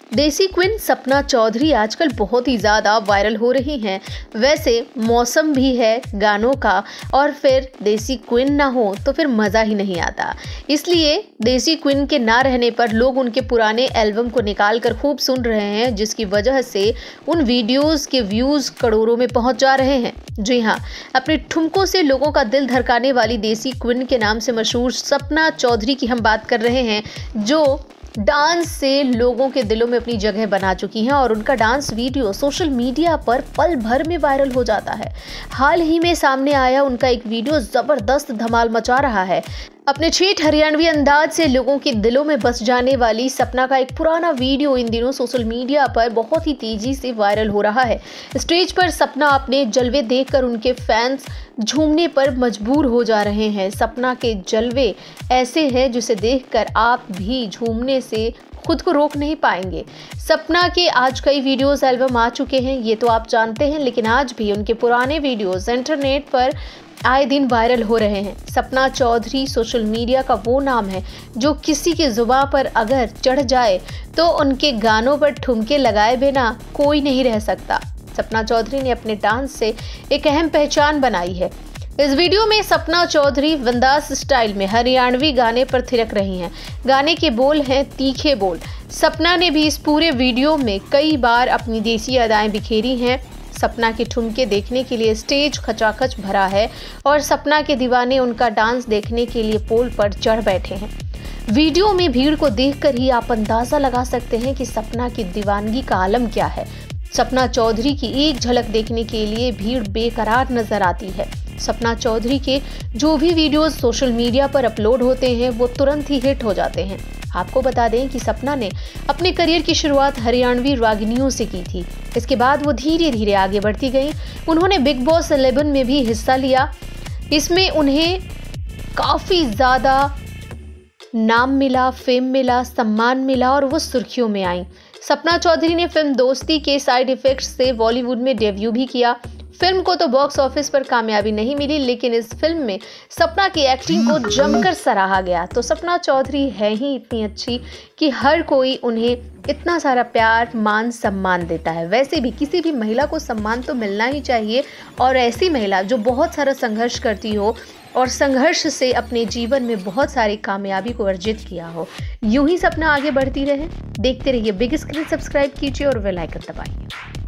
देसी क्वीन सपना चौधरी आजकल बहुत ही ज़्यादा वायरल हो रही हैं। वैसे मौसम भी है गानों का और फिर देसी क्वीन ना हो तो फिर मज़ा ही नहीं आता। इसलिए देसी क्वीन के ना रहने पर लोग उनके पुराने एल्बम को निकाल कर खूब सुन रहे हैं, जिसकी वजह से उन वीडियोस के व्यूज़ करोड़ों में पहुंच जा रहे हैं। जी हाँ, अपने ठुमकों से लोगों का दिल धड़काने वाली देसी क्वीन के नाम से मशहूर सपना चौधरी की हम बात कर रहे हैं, जो डांस से लोगों के दिलों में अपनी जगह बना चुकी हैं और उनका डांस वीडियो सोशल मीडिया पर पल भर में वायरल हो जाता है। हाल ही में सामने आया उनका एक वीडियो जबरदस्त धमाल मचा रहा है। अपने ठेठ हरियाणवी अंदाज से लोगों के दिलों में बस जाने वाली सपना का एक पुराना वीडियो इन दिनों सोशल मीडिया पर बहुत ही तेजी से वायरल हो रहा है। स्टेज पर सपना अपने जलवे देखकर उनके फैंस झूमने पर मजबूर हो जा रहे हैं। सपना के जलवे ऐसे हैं जिसे देखकर आप भी झूमने से खुद को रोक नहीं पाएंगे। सपना के आज कई वीडियोस एल्बम आ चुके हैं, ये तो आप जानते हैं, लेकिन आज भी उनके पुराने वीडियोस इंटरनेट पर आए दिन वायरल हो रहे हैं। सपना चौधरी सोशल मीडिया का वो नाम है जो किसी की जुबान पर अगर चढ़ जाए तो उनके गानों पर ठुमके लगाए बिना कोई नहीं रह सकता। सपना चौधरी ने अपने डांस से एक अहम पहचान बनाई है। इस वीडियो में सपना चौधरी वंदास स्टाइल में हरियाणवी गाने पर थिरक रही हैं। गाने के बोल हैं तीखे बोल। सपना ने भी इस पूरे वीडियो में कई बार अपनी देसी अदाएं बिखेरी हैं। सपना के ठुमके देखने के लिए स्टेज खचाखच भरा है और सपना के दीवाने उनका डांस देखने के लिए पोल पर चढ़ बैठे हैं। वीडियो में भीड़ को देखकर ही आप अंदाजा लगा सकते हैं कि सपना की दीवानगी का आलम क्या है। सपना चौधरी की एक झलक देखने के लिए भीड़ बेकरार नजर आती है। सपना चौधरी के जो भी वीडियोस सोशल मीडिया पर अपलोड होते हैं वो तुरंत ही हिट हो जाते हैं। आपको बता दें कि सपना ने अपने करियर की शुरुआत हरियाणवी रागिनियों से की थी। इसके बाद वो धीरे धीरे आगे बढ़ती गई। उन्होंने बिग बॉस 11 में भी हिस्सा लिया। इसमें उन्हें काफ़ी ज़्यादा नाम मिला, फेम मिला, सम्मान मिला और वो सुर्खियों में आई। सपना चौधरी ने फिल्म दोस्ती के साइड इफेक्ट्स से बॉलीवुड में डेब्यू भी किया। फिल्म को तो बॉक्स ऑफिस पर कामयाबी नहीं मिली, लेकिन इस फिल्म में सपना की एक्टिंग को जमकर सराहा गया। तो सपना चौधरी है ही इतनी अच्छी कि हर कोई उन्हें इतना सारा प्यार, मान, सम्मान देता है। वैसे भी किसी भी महिला को सम्मान तो मिलना ही चाहिए, और ऐसी महिला जो बहुत सारा संघर्ष करती हो और संघर्ष से अपने जीवन में बहुत सारी कामयाबी को अर्जित किया हो। यूं ही सपना आगे बढ़ती रहे। देखते रहिए बिग स्क्रीन, सब्सक्राइब कीजिए और बेल आइकन दबाइए।